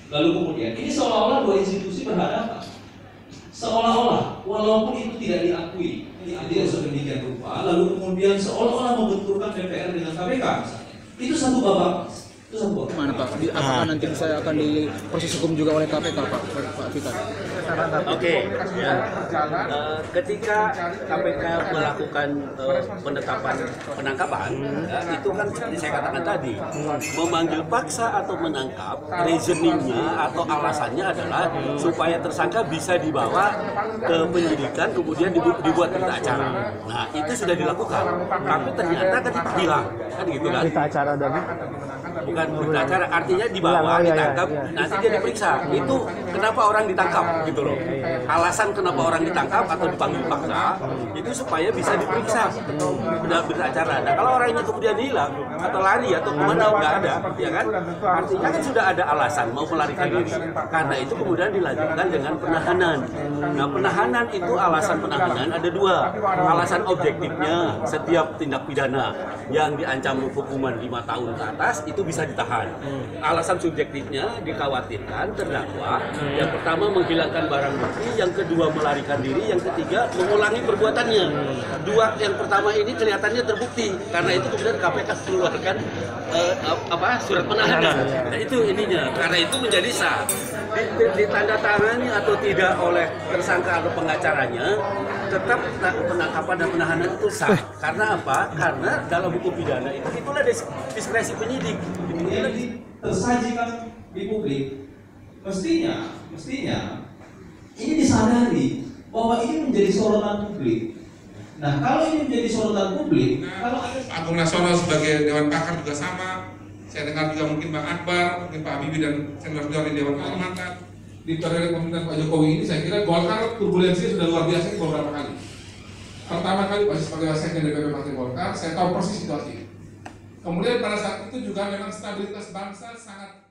Lalu kemudian ini seolah-olah dua institusi berhadapan, seolah-olah walaupun itu tidak diakui, tidak sedemikian rupa, lalu kemudian seolah-olah membenturkan DPR dengan KPK misalnya. Itu satu babak. Mana Pak? Apakah nanti bisa akan diproses hukum juga oleh KPK Pak Vitar? Oke, ya. Ketika KPK melakukan penetapan penangkapan, ya, itu kan seperti saya katakan tadi, memanggil paksa atau menangkap, reasoningnya atau alasannya adalah supaya tersangka bisa dibawa ke penyidikan, kemudian dibuat berita acara. Nah, itu sudah dilakukan, tapi ternyata kan hilang, kan gitu kan? Berita acara dari Bukan berita acara, artinya dibawa, ditangkap, nanti dia diperiksa. Itu kenapa orang ditangkap gitu loh. Alasan kenapa orang ditangkap atau dipanggil paksa itu supaya bisa diperiksa berita acara. Nah, kalau orangnya kemudian hilang atau lari atau kemana nggak ada, ya kan? Artinya kan sudah ada alasan mau melarikan diri. Karena itu kemudian dilanjutkan dengan penahanan. Nah, penahanan itu alasan penahanan ada dua. Alasan objektifnya, setiap tindak pidana yang diancam hukuman 5 tahun ke atas itu bisa ditahan. Alasan subjektifnya dikhawatirkan terdakwa yang pertama menghilangkan barang bukti, yang kedua melarikan diri, yang ketiga mengulangi perbuatannya. Dua yang pertama ini kelihatannya terbukti, karena itu kemudian KPK keluarkan surat penahanan. Nah, itu ininya, karena itu menjadi sah. Ditandatangani atau tidak oleh tersangka atau pengacaranya, tetap penangkapan dan penahanan itu sah. Karena apa? Karena dalam hukum pidana itulah diskresi penyidik. Ini tersajikan di publik, mestinya ini disadari bahwa ini menjadi sorotan publik. Nah, kalau ini menjadi sorotan publik, kalau ada Agung Nasional sebagai Dewan Pakar juga sama. Saya dengar juga mungkin Bang Akbar, mungkin Pak Habibie dan senior-senior di Dewan Kehormatan. Di periode pemerintahan Pak Jokowi ini, saya kira Golkar turbulensinya sudah luar biasa ini beberapa kali. Pertama kali Pak sebagai sekjen DPP Partai Golkar, saya tahu persis situasi. Kemudian pada saat itu juga memang stabilitas bangsa sangat